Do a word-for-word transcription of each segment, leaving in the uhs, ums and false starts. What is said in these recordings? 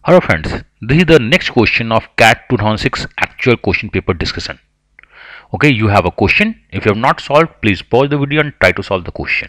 Hello friends, this is the next question of C A T two thousand six actual question paper discussion. Okay, you have a question. If you have not solved, please pause the video and try to solve the question.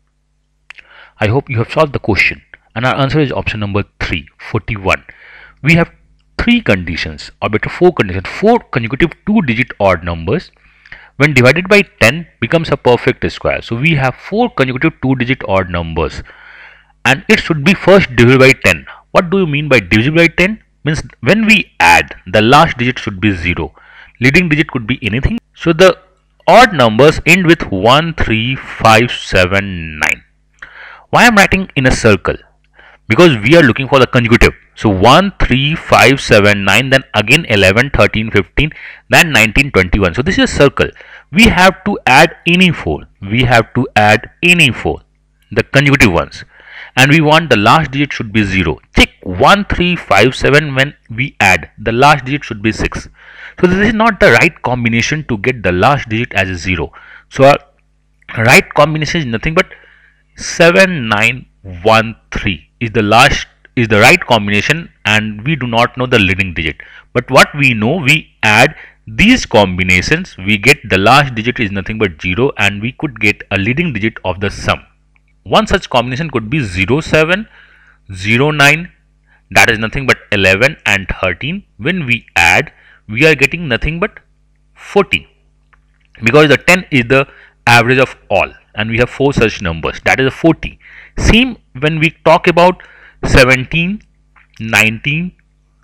I hope you have solved the question, and our answer is option number three, forty-one. We have three conditions, or better four conditions, four consecutive two digit odd numbers when divided by ten becomes a perfect square. So we have four consecutive two digit odd numbers and it should be first divisible by ten. What do you mean by divisible by ten? Means when we add, the last digit should be zero. Leading digit could be anything. So the odd numbers end with one, three, five, seven, nine. Why I am writing in a circle? Because we are looking for the consecutive. So one, three, five, seven, nine, then again eleven, thirteen, fifteen, then nineteen, twenty-one. So this is a circle. We have to add any four. We have to add any four. The consecutive ones. And we want the last digit should be zero. Check one, three, five, seven. When we add, the last digit should be six. So this is not the right combination to get the last digit as a zero. So our right combination is nothing but seven, nine, one, three is the last is the right combination, and we do not know the leading digit. But what we know, we add these combinations, we get the last digit is nothing but zero, and we could get a leading digit of the sum. One such combination could be zero seven, zero nine, that is nothing but eleven and thirteen. When we add, we are getting nothing but forty, because the ten is the average of all and we have four such numbers, that is a forty. Same when we talk about seventeen, nineteen,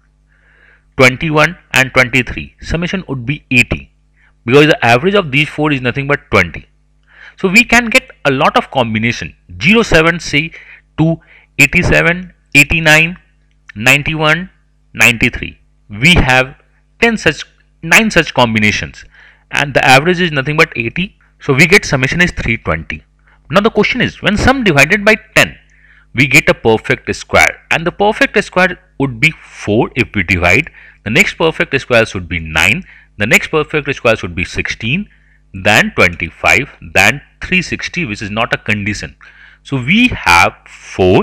twenty-one and twenty-three, summation would be eighty, because the average of these four is nothing but twenty. So we can get a lot of combination. zero seven say to eighty-seven, eighty-nine, ninety-one, ninety-three. We have ten such nine such combinations and the average is nothing but eighty. So we get summation is three hundred twenty. Now the question is, when sum divided by ten, we get a perfect square, and the perfect square would be four if we divide. The next perfect square should be nine. The next perfect square should be sixteen. Then twenty-five, then three hundred sixty, which is not a condition. So we have four,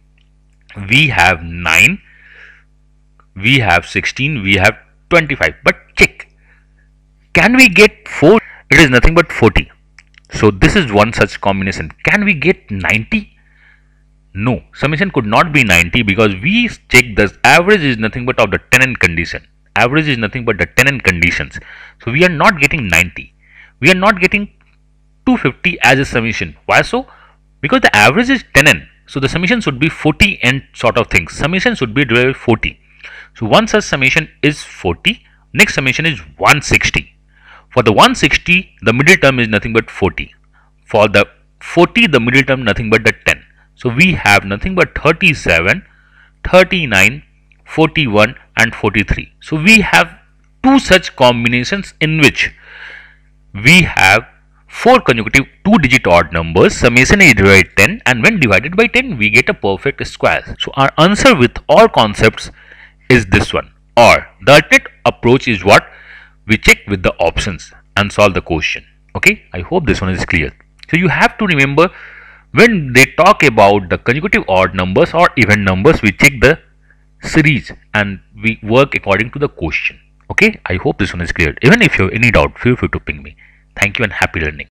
we have nine, we have sixteen, we have twenty-five. But check, can we get four? It is nothing but forty. So this is one such combination. Can we get ninety? No, summation could not be ninety, because we check the average is nothing but of the tenant condition. Average is nothing but the tenant conditions. So we are not getting ninety. We are not getting two hundred fifty as a summation. Why so? Because the average is ten n. So the summation should be forty n sort of things. Summation should be divided by forty. So one such summation is forty. Next summation is one hundred sixty. For the one hundred sixty, the middle term is nothing but forty. For the forty, the middle term nothing but the ten. So we have nothing but thirty-seven, thirty-nine, forty-one and forty-three. So we have two such combinations in which we have four consecutive two digit odd numbers. Summation is divided by ten, and when divided by ten, we get a perfect square. So our answer with all concepts is this one. Or the alternate approach is what? We check with the options and solve the question. Okay, I hope this one is clear. So you have to remember, when they talk about the consecutive odd numbers or even numbers, we check the series and we work according to the question. Okay, I hope this one is clear. Even if you have any doubt, feel free to ping me. Thank you and happy learning.